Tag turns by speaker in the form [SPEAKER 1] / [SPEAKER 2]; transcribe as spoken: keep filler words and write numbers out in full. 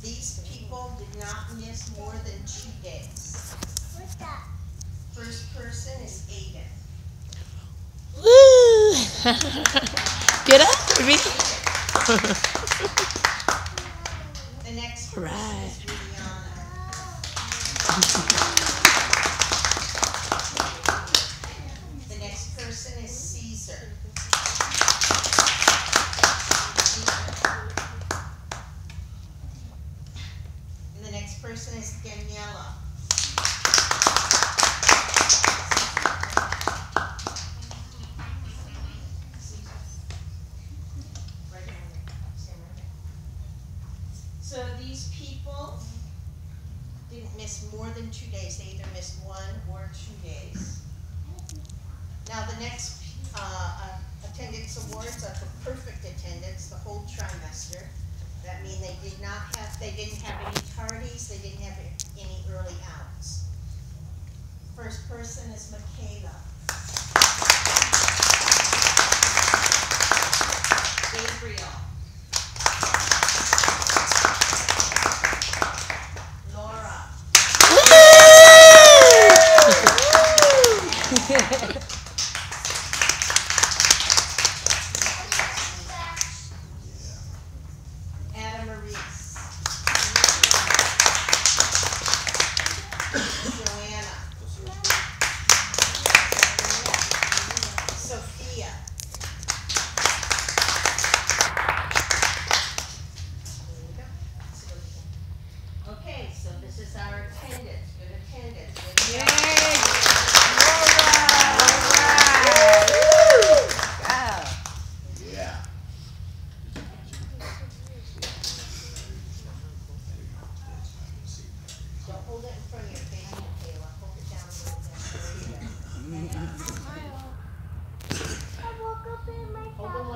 [SPEAKER 1] These people did not miss more than two days.
[SPEAKER 2] What's that?
[SPEAKER 1] First person is Aiden.
[SPEAKER 3] Woo! Get up, baby.
[SPEAKER 1] The next person
[SPEAKER 3] Right.
[SPEAKER 1] is Rihanna. The next person is Caesar. And the next person is Daniela. So these people didn't miss more than two days. They either missed one or two days. Now the next uh, uh, attendance awards are for perfect attendance the whole trimester. That means they did not have, they didn't have any tardies, they didn't have any early outs. First person is Michaela. Gabriel. Laura. Adam Maurice. Joanna. Sophia. Okay, so this is our attendance. Good attendance. Good job.
[SPEAKER 4] Yeah.
[SPEAKER 1] Don't hold it in front of your face, Michaela. Hold it down a little bit. There you go.
[SPEAKER 2] I woke up in my
[SPEAKER 1] Hold it